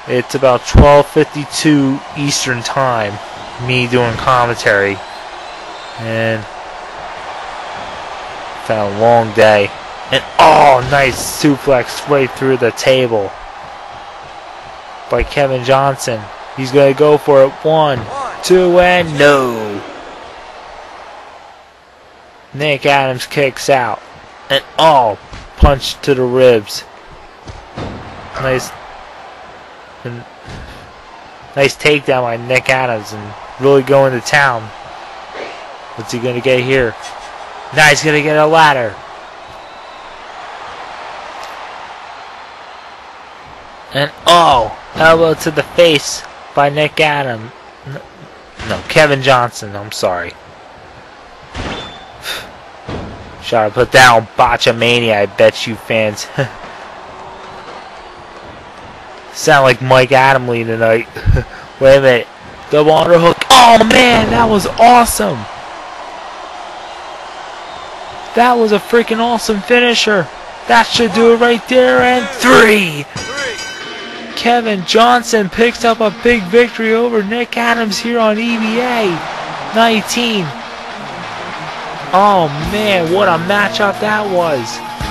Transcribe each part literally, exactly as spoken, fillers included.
It's about twelve fifty-two Eastern Time, me doing commentary, and it's been a long day. And oh, nice suplex right through the table by Kevin Johnson. He's gonna go for it. One, two, and no. Nick Adams kicks out, and oh, punch to the ribs. Nice. And nice takedown by Nick Adams and really going to town. What's he going to get here? Now he's going to get a ladder. And oh, elbow to the face by Nick Adams. No, Kevin Johnson, I'm sorry. Should I put down Botchamania, I bet you fans. Sound like Mike Adamle tonight. Wait a minute. Double underhook. Oh man, that was awesome. That was a freaking awesome finisher. That should do it right there. And three. Kevin Johnson picks up a big victory over Nick Adams here on E V A nineteen. Oh man, what a matchup that was.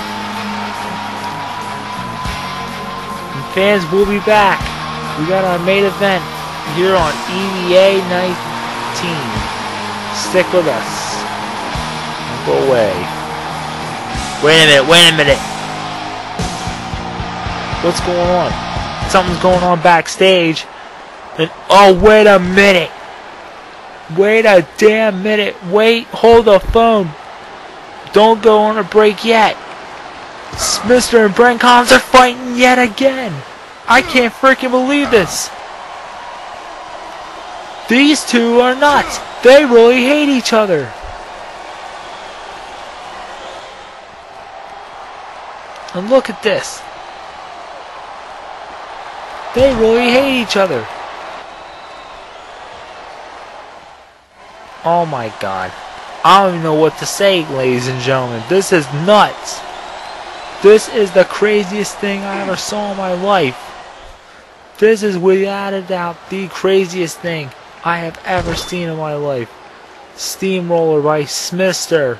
Fans, we'll be back. We got our main event here on E V A nineteen. Stick with us. Don't go away. Wait a minute, wait a minute. What's going on? Something's going on backstage. And oh, wait a minute. Wait a damn minute. Wait, hold the phone. Don't go on a break yet. Mister and Brent Collins are fighting yet again. I can't freaking believe this. These two are nuts. They really hate each other. And look at this. They really hate each other. Oh my God. I don't even know what to say, ladies and gentlemen. This is nuts. This is the craziest thing I ever saw in my life. This is without a doubt the craziest thing I have ever seen in my life. Steamroller by Smithster.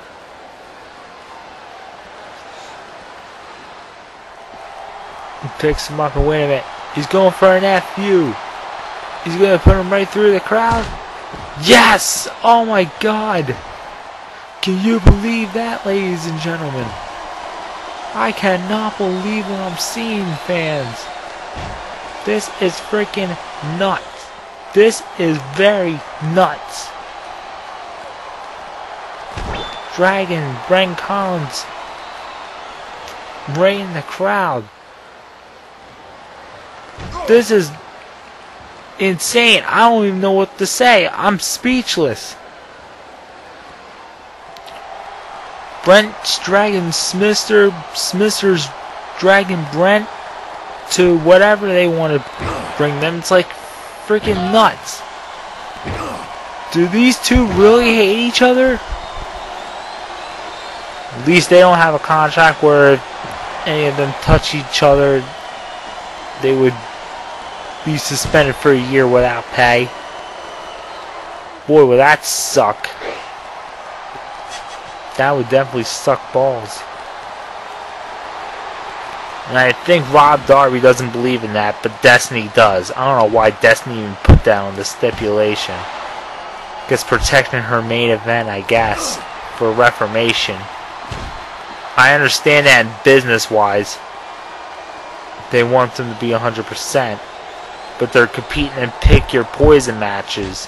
He picks him up and wait a minute. He's going for an F U. He's going to put him right through the crowd. Yes! Oh my God. Can you believe that, ladies and gentlemen? I cannot believe what I'm seeing, fans. This is freaking nuts. This is very nuts. Dragon, Brent Collins, right in the crowd. This is insane. I don't even know what to say. I'm speechless. Brent's dragging Smithster, Smithster's dragging Brent to whatever they want to bring them. It's like freaking nuts. Do these two really hate each other? At least they don't have a contract where if any of them touch each other, they would be suspended for a year without pay. Boy, would that suck. That would definitely suck balls. And I think Rob Darby doesn't believe in that, but Destiny does. I don't know why Destiny even put that on the stipulation. Guess protecting her main event, I guess, for Reformation. I understand that business-wise, they want them to be one hundred percent, but they're competing in pick your poison matches.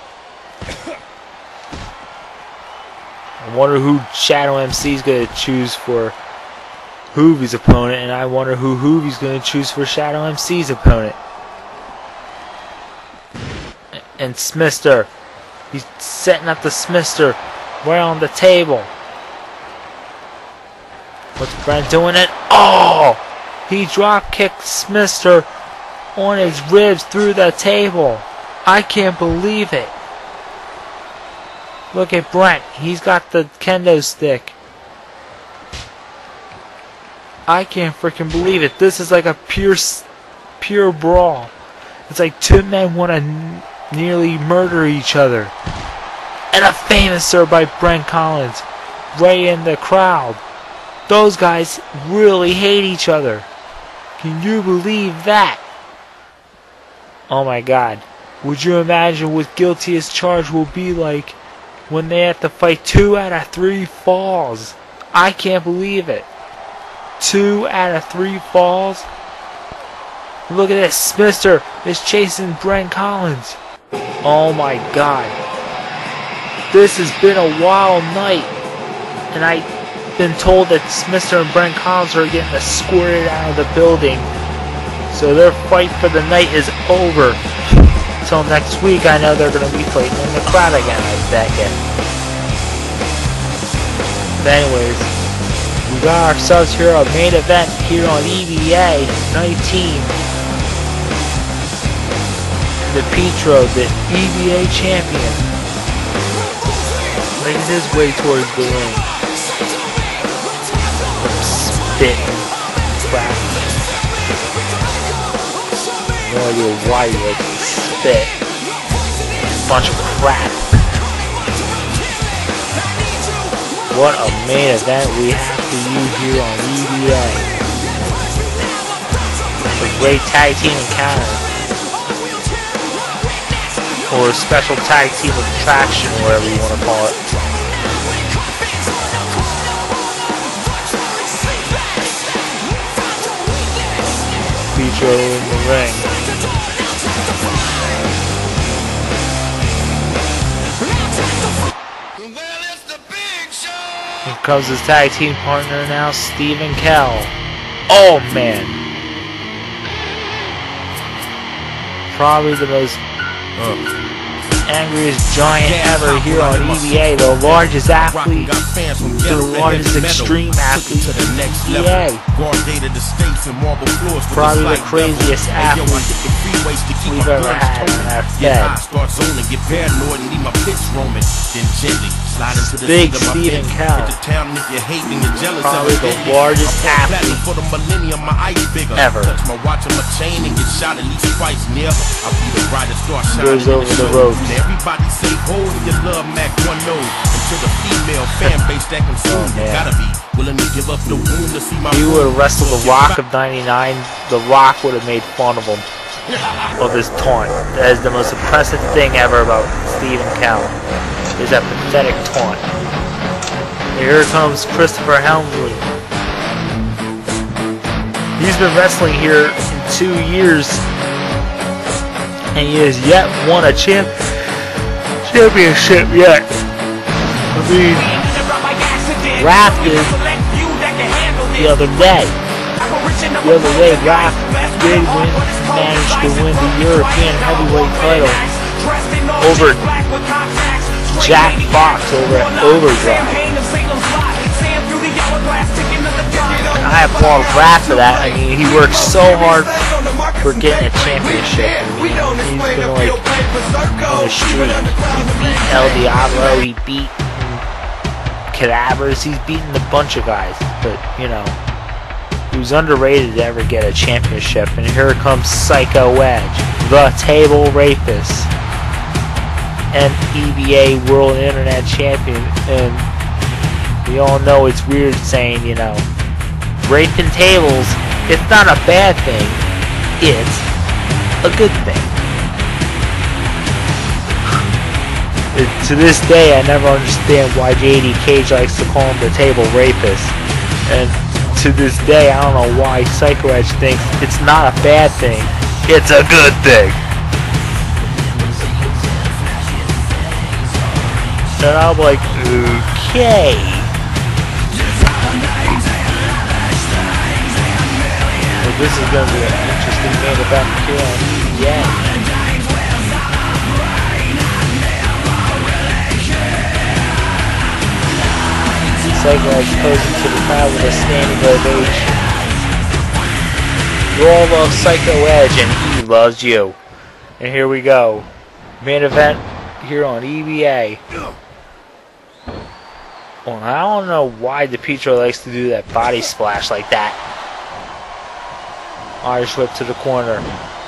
I wonder who Shadow M C is going to choose for Hoovie's opponent, and I wonder who Hoovie's going to choose for Shadow M C's opponent. And Smithster, he's setting up the Smithster right on the table. What's Brent doing it? Oh! He drop kicked Smithster on his ribs through the table. I can't believe it. Look at Brent. He's got the kendo stick. I can't freaking believe it. This is like a pure, pure brawl. It's like two men want to n nearly murder each other. And a famous serve by Brent Collins. Right in the crowd. Those guys really hate each other. Can you believe that? Oh my God. Would you imagine what Guilty as Charged will be like when they have to fight two out of three falls? I can't believe it. Two out of three falls? Look at this. Smithster is chasing Brent Collins. Oh my God. This has been a wild night. And I've been told that Smithster and Brent Collins are getting escorted out of the building. So their fight for the night is over. Until next week, I know they're going to be fighting in the crowd again, I bet you. But anyways, we got ourselves here a main event here on E V A nineteen. The Petro, the E V A champion, making his way towards the ring. Spit crap. No idea why you like to spit. Bunch of crap. What a main event we have for you here on E V A. A great tag team encounter. Or a special tag team attraction, whatever you want to call it. Petro in the ring. Here comes his tag team partner now, Stephen Kell. Oh man. Probably the most uh, angriest giant ever here on E V A, the largest athlete, the largest extreme athlete in E V A. Probably the craziest athlete we've ever had in our Fed. Big Stephen Kell. Probably the largest athlete ever. Goes over the ropes. Everybody say hold your love Mac one nose until the female fan base that consume you gotta be willing to give up the wound to see my. He would have wrestled the Rock of ninety-nine. The Rock would have made fun of him of his taunt. That is the most impressive thing ever about Stephen Kell. Is that pathetic taunt. And here comes Christopher Helmsley. He's been wrestling here in two years. And he has yet won a champ championship yet. I mean, Raph did the other day. The other day, Raph did win, managed to win the European heavyweight title over Jack Fox over at Overdrive. I applaud Raph for that. I mean, he worked so hard for getting a championship. I mean, he's been like on the street. He beat El Diablo, he beat Cadavers, he's beaten a bunch of guys. But, you know, he was underrated to ever get a championship. And here comes Psycho Edge, the table rapist, and E V A World Internet Champion. And we all know it's weird saying, you know, raping tables, it's not a bad thing. It's a good thing. It, to this day, I never understand why J D Cage likes to call him the table rapist. And to this day, I don't know why Psycho Edge thinks it's not a bad thing. It's a good thing. And I'm like, okay. Well, this is going to be an interesting main event here on E V A. Psycho Edge posing to the crowd with a standing ovation. You all love Psycho Edge and he loves you. And here we go. Main event here on E V A. Well, I don't know why DePietro likes to do that body splash like that. Irish whip to the corner.